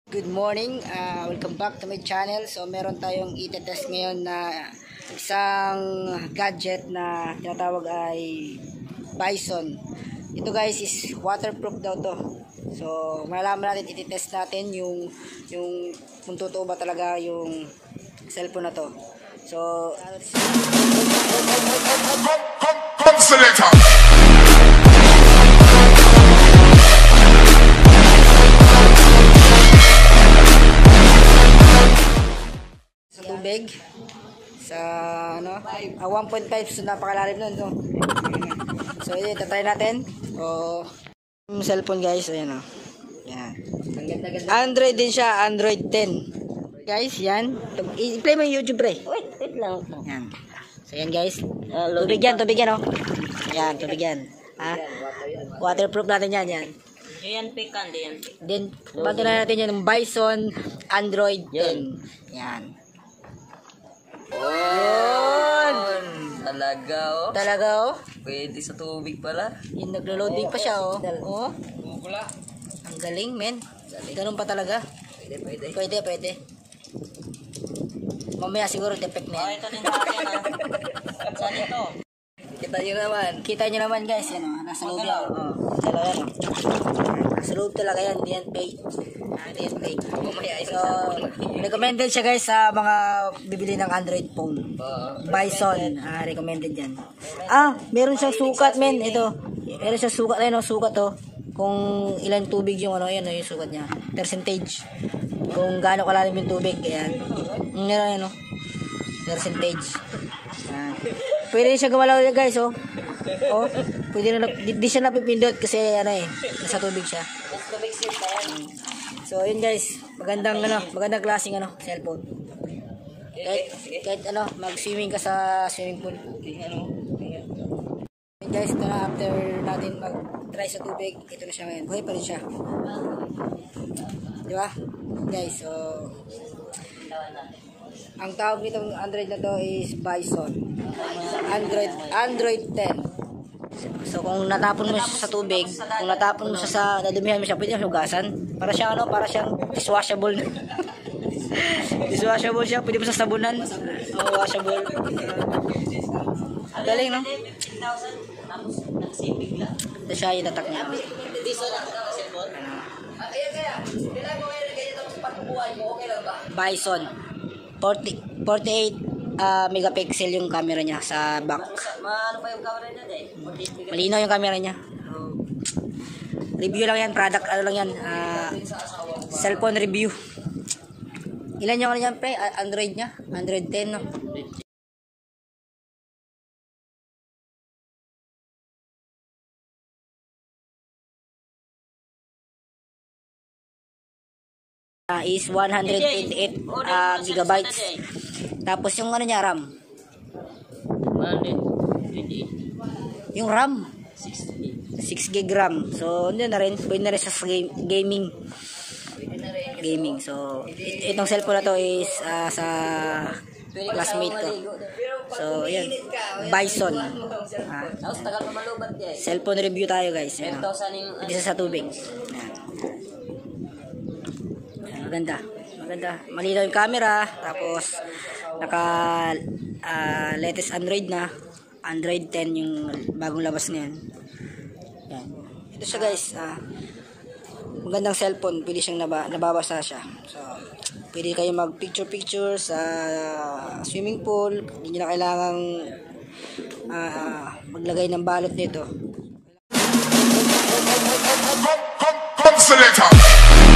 Good morning, welcome back to my channel. So meron tayong i-test ngayon na isang gadget na tinatawag ay Bison. Ito guys is waterproof daw to. So malalaman natin, i-test natin yung kung totoo ba talaga yung cellphone na to. So tubig sa 1.5, so napakalalim nun to. So yun, tatry natin. Yung cellphone guys, ayan o. Yan. Android din siya, Android 10. Guys, yan. I-play mo yung YouTube, pre. Wait lang. Yan. So yan guys. Tubig yan o. Yan, tubig yan. Ha? Waterproof natin yan. Yan pikan din. Then, bago na natin yan, Bison Android 10. Yan. Talaga oh. Pwede sa tubig pala. Yung naglo-loading pa siya oh. Ang galing men. Ganun pa talaga. Pwede. Mamaya siguro defect na yan. Ito din sa akin ha. Saan ito? Kita nyo naman guys. Yan oh. Nasa loob yan. Talaga yan oh. Nasa loob talaga yan. Hindi yan fake. So, recommended siya guys sa mga bibili ng Android phone. Bison, recommended yan. Meron siyang sukat men. Ito, meron siyang sukat. Ayun o, sukat to. Kung ilan tubig yung yan o, yung sukat niya. Percentage. Kung gaano kalalim yung tubig. Ayan. Yan o. Percentage. Pwede siya gumalaw guys o. Pwede na, di siya napipindot kasi nasa tubig siya. So yun guys, magandang klaseng cellphone. Kahit mag-swimming ka sa swimming pool. Yun guys, ito na after natin mag-try sa tubig, ito na siya ngayon. Buhay pa rin siya. Di ba? Guys, so ang tawag nitong Android na to is Bison. Android 10. So kung natapon mo siya sa tubig, kung natapon mo siya sa nadumihan mo siya, pwede mo hugasan. Para siyang dishwashable. Dishwashable siya, pwede mo sa sabunan. Washable. Galing no? Ito siya yung tatak niya. Bison 48 megapixel yung camera niya sa back. Ano pa yung camera niya eh? Malinaw yung camera niya. Review lang yan, product cellphone review. Ilan yung yan pre? Android niya? Android 10 no? Is 128 gigabytes. Tapos yung niya RAM. Yung RAM 6 gig RAM. So yun na rin, pwede na rin sa gaming. So itong cellphone na to is sa classmate ko. So yan, Bison. Cellphone review tayo guys. Isa sa tubig. Maganda. Malinaw yung camera. Tapos naka latest Android na. Android 10 yung bagong labas ngayon. Yan. Ito siya guys. Magandang cellphone. Pwede siyang nababasa siya. So pwede kayo mag picture sa swimming pool. Hindi nyo na kailangang maglagay ng balot nito. Selector.